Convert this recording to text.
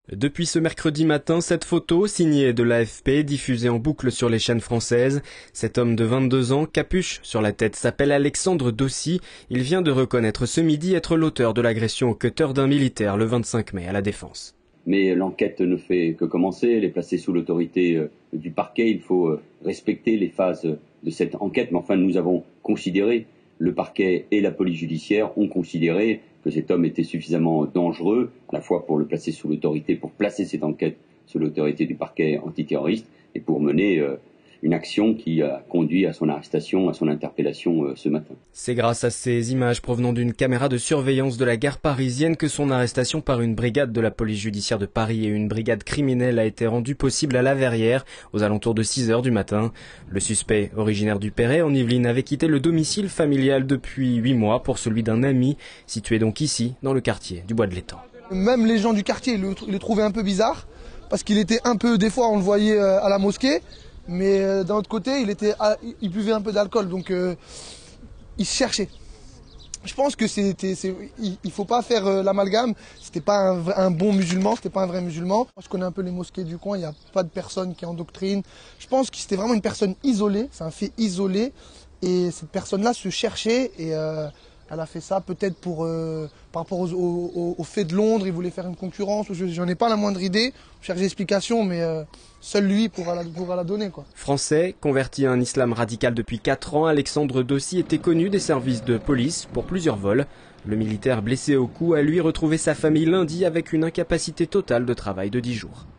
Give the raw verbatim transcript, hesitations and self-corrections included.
Depuis ce mercredi matin, cette photo, signée de l'A F P, diffusée en boucle sur les chaînes françaises. Cet homme de vingt-deux ans, capuche sur la tête, s'appelle Alexandre Dossi. Il vient de reconnaître ce midi être l'auteur de l'agression au cutter d'un militaire le vingt-cinq mai à La Défense. Mais l'enquête ne fait que commencer, elle est placée sous l'autorité du parquet. Il faut respecter les phases de cette enquête. Mais enfin, nous avons considéré, le parquet et la police judiciaire ont considéré que cet homme était suffisamment dangereux, à la fois pour le placer sous l'autorité, pour placer cette enquête sous l'autorité du parquet antiterroriste et pour mener euh, une action qui a conduit à son arrestation, à son interpellation euh, ce matin. C'est grâce à ces images provenant d'une caméra de surveillance de la gare parisienne que son arrestation par une brigade de la police judiciaire de Paris et une brigade criminelle a été rendue possible à La Verrière, aux alentours de six heures du matin. Le suspect, originaire du Perret en Yvelines, avait quitté le domicile familial depuis huit mois pour celui d'un ami, situé donc ici, dans le quartier du Bois de l'Étang. Même les gens du quartier le, le trouvaient un peu bizarre, parce qu'il était un peu, des fois on le voyait à la mosquée, mais d'un autre côté, il, était, il buvait un peu d'alcool, donc euh, il se cherchait. Je pense que c'était, il ne faut pas faire euh, l'amalgame. C'était pas un, vrai, un bon musulman, c'était pas un vrai musulman. Moi, je connais un peu les mosquées du coin. Il n'y a pas de personne qui est en doctrine. Je pense que c'était vraiment une personne isolée. C'est un fait isolé, et cette personne-là se cherchait et euh, elle a fait ça peut-être pour euh, par rapport aux, aux, aux faits de Londres. Il voulait faire une concurrence. J'en ai pas la moindre idée. Je cherche des explications, mais euh, seul lui pourra la, pourra la donner, quoi. Français, converti à un islam radical depuis quatre ans, Alexandre Dossi était connu des services de police pour plusieurs vols. Le militaire blessé au cou a lui retrouvé sa famille lundi avec une incapacité totale de travail de dix jours.